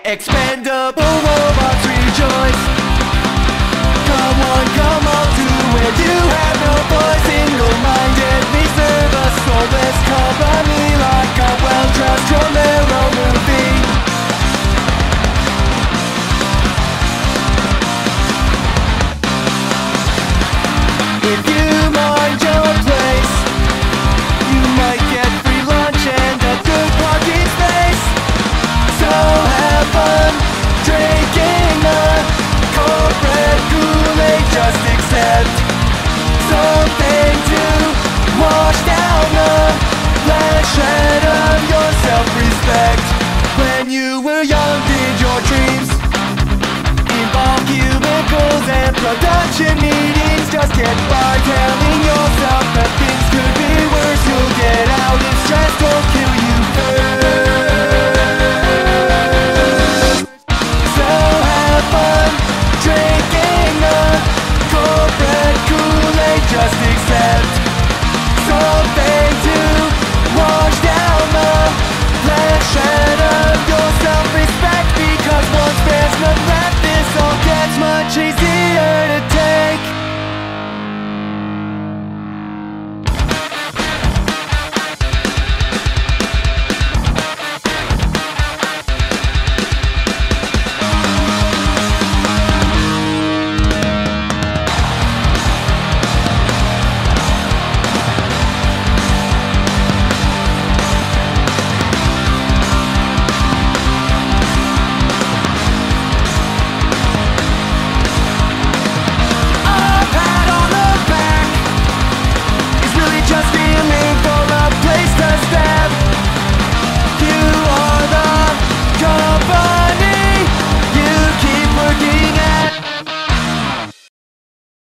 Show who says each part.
Speaker 1: Expendable robots rejoice. Come on, come on to where you have no voice. Single-mindedly serve a soulless company like a well-dressed Romero movie. If you mind your place, you might get free lunch and a good parking space. So have fun drinking the corporate Kool-aid. Just accept something to wash down the bloodshed of your self-respect. When you were young, did your dreams involve cubicles and production meetings? Just get by telling yourself that things could be worse. You'll get out if stress don't